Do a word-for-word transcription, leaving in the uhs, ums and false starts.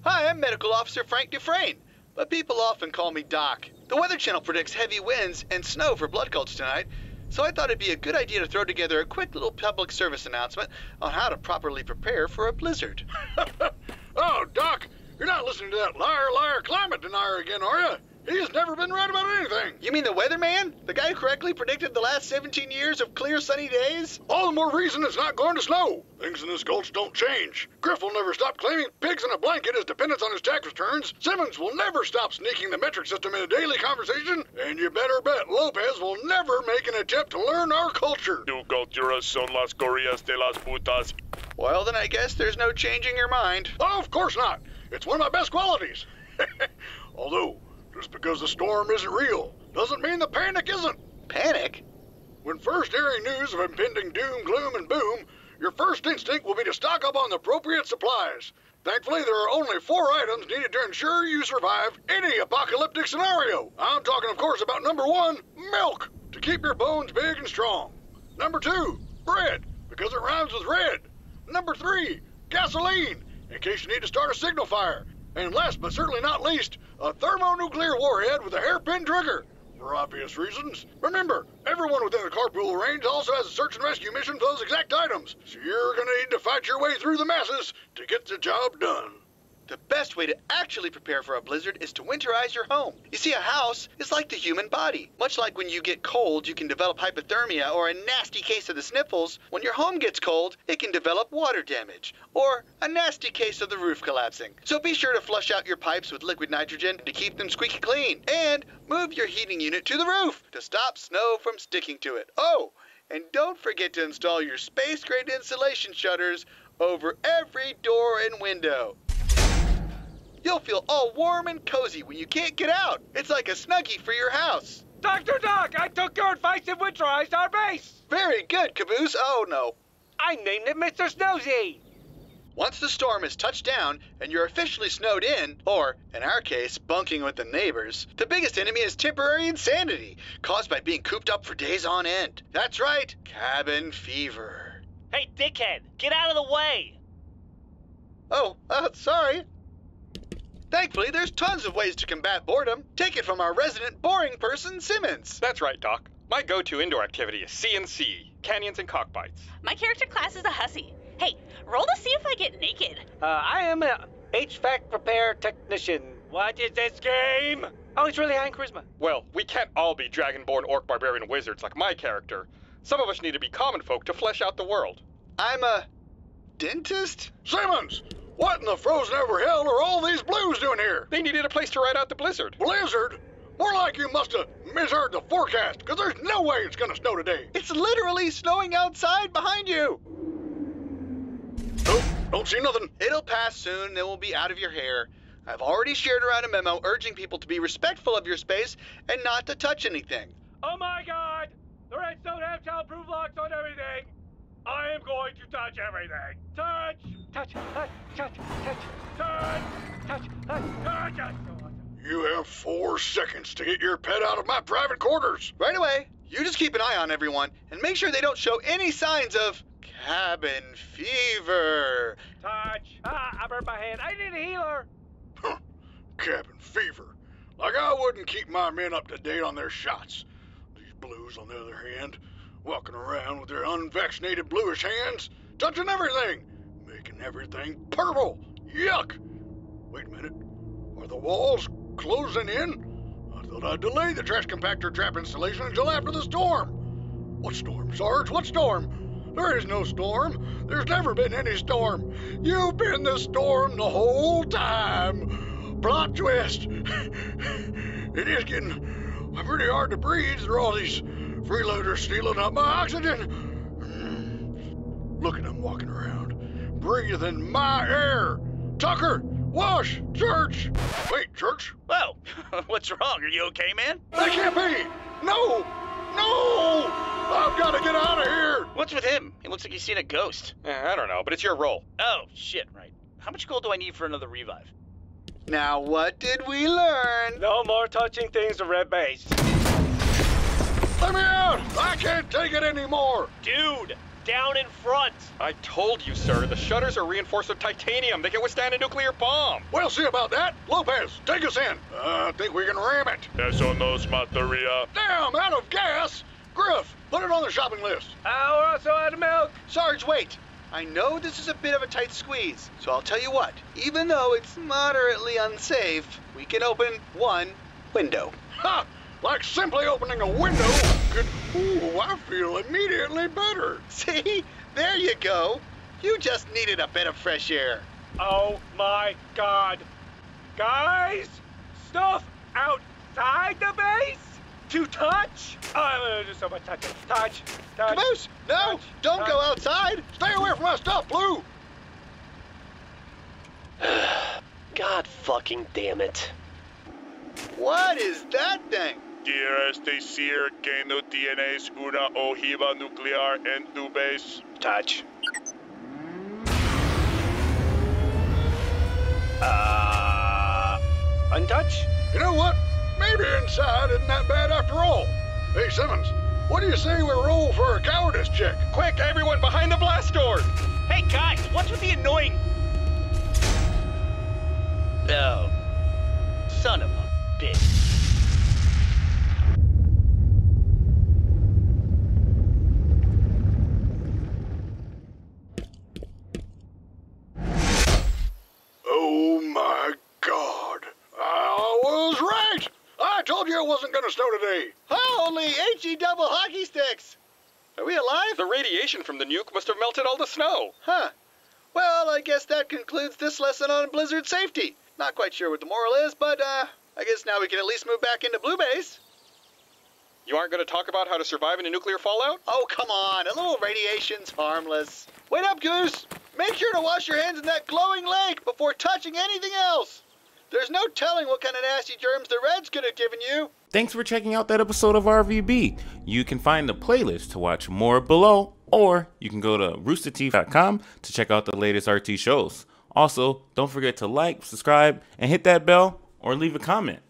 Hi, I'm Medical Officer Frank Dufresne, but people often call me Doc. The Weather Channel predicts heavy winds and snow for Blood Gulch tonight, so I thought it'd be a good idea to throw together a quick little public service announcement on how to properly prepare for a blizzard. Oh, Doc, you're not listening to that liar, liar climate denier again, are you? He's never been right about anything. You mean the weatherman? The guy who correctly predicted the last seventeen years of clear sunny days? All the more reason it's not going to snow. Things in this gulch don't change. Griff will never stop claiming pigs in a blanket as dependents on his tax returns. Simmons will never stop sneaking the metric system in a daily conversation. And you better bet Lopez will never make an attempt to learn our culture. Tu culturas son las corridas de las putas. Well, then I guess there's no changing your mind. Oh, of course not. It's one of my best qualities. Although, just because the storm isn't real doesn't mean the panic isn't. Panic? When first hearing news of impending doom, gloom, and boom, your first instinct will be to stock up on the appropriate supplies. Thankfully, there are only four items needed to ensure you survive any apocalyptic scenario. I'm talking, of course, about number one, milk, to keep your bones big and strong. Number two, bread, because it rhymes with red. Number three, gasoline, in case you need to start a signal fire. And last but certainly not least, a thermonuclear warhead with a hairpin trigger. For obvious reasons. Remember, everyone within the carpool range also has a search and rescue mission for those exact items. So you're gonna need to fight your way through the masses to get the job done. The best way to actually prepare for a blizzard is to winterize your home. You see, a house is like the human body. Much like when you get cold, you can develop hypothermia or a nasty case of the sniffles. When your home gets cold, it can develop water damage or a nasty case of the roof collapsing. So be sure to flush out your pipes with liquid nitrogen to keep them squeaky clean. And move your heating unit to the roof to stop snow from sticking to it. Oh, and don't forget to install your space-grade insulation shutters over every door and window. You'll feel all warm and cozy when you can't get out. It's like a Snuggie for your house. Doctor Doc, I took your advice and winterized our base. Very good, Caboose. Oh, no. I named it Mister Snowy. Once the storm has touched down and you're officially snowed in, or, in our case, bunking with the neighbors, the biggest enemy is temporary insanity, caused by being cooped up for days on end. That's right, cabin fever. Hey, dickhead, get out of the way. Oh, uh, sorry. Thankfully, there's tons of ways to combat boredom. Take it from our resident boring person, Simmons. That's right, Doc. My go-to indoor activity is C N C, canyons and cockbites. My character class is a hussy. Hey, roll to see if I get naked. Uh, I am a H V A C repair technician. What is this game? Oh, it's really high in charisma. Well, we can't all be dragonborn orc barbarian wizards like my character. Some of us need to be common folk to flesh out the world. I'm a dentist? Simmons! What in the frozen over hell are all these blues doing here? They needed a place to ride out the blizzard. Blizzard? More like you must have misheard the forecast, because there's no way it's gonna snow today. It's literally snowing outside behind you. Nope, don't see nothing. It'll pass soon, then we'll be out of your hair. I've already shared around a memo urging people to be respectful of your space and not to touch anything. Oh my god! The redstone have childproof locks on everything! I am going to touch everything! Touch! Touch! Touch! Touch! Touch! Touch! Touch! Touch! Touch! You have four seconds to get your pet out of my private quarters. Right away. You just keep an eye on everyone and make sure they don't show any signs of cabin fever. Touch! Ah, I burned my hand. I need a healer. Huh. Cabin fever. Like I wouldn't keep my men up to date on their shots. These blues, on the other hand, walking around with their unvaccinated bluish hands, touching everything, making everything purple. Yuck! Wait a minute. Are the walls closing in? I thought I'd delay the trash compactor trap installation until after the storm. What storm, Sarge? What storm? There is no storm. There's never been any storm. You've been the storm the whole time. Plot twist. It is getting pretty hard to breathe through all these freeloaders stealing up my oxygen. Look at them walking around, breathing my air. Tucker, Wash, Church. Wait, Church? Whoa, what's wrong? Are you okay, man? That can't be. No, no. I've got to get out of here. What's with him? He looks like he's seen a ghost. Eh, I don't know, but it's your role. Oh, shit, right. How much gold do I need for another revive? Now, what did we learn? No more touching things to red base. Let me out. I can't take it anymore. Dude, down in front. I told you, sir, the shutters are reinforced with titanium. They can withstand a nuclear bomb. We'll see about that. Lopez, take us in. Uh, I think we can ram it. Eso nos mataría. Damn, out of gas! Griff, put it on the shopping list. Uh, we're also out of milk. Sarge, wait. I know this is a bit of a tight squeeze, so I'll tell you what. Even though it's moderately unsafe, we can open one window. Ha! Like simply opening a window could... Ooh, I feel immediately better. See? There you go. You just needed a bit of fresh air. Oh my god. Guys, stuff outside the base to touch? Oh, I'm gonna do so much touching. Touch, touch. Caboose, no, touch, don't touch. go outside. Stay away from my stuff, Blue. God fucking damn it. What is that thing? ¿Quieres decir que no tienes una ojiva nuclear en tu base? Touch. Uh, untouch? You know what? Maybe inside isn't that bad after all. Hey, Simmons, what do you say we roll for a cowardice check? Quick, everyone behind the blast doors! Hey guys, what's with the annoying... Oh. Son of a bitch. Oh my God. I was right. I told you it wasn't going to snow today. Holy H E double hockey sticks. Are we alive? The radiation from the nuke must have melted all the snow. Huh. Well, I guess that concludes this lesson on blizzard safety. Not quite sure what the moral is, but uh, I guess now we can at least move back into Blue Base. You aren't going to talk about how to survive in a nuclear fallout? Oh, come on. A little radiation's harmless. Wait up, Goose. Make sure to wash your hands in that glowing lake before touching anything else. There's no telling what kind of nasty germs the Reds could have given you. Thanks for checking out that episode of R V B. You can find the playlist to watch more below, or you can go to rooster teeth dot com to check out the latest R T shows. Also, don't forget to like, subscribe, and hit that bell, or leave a comment.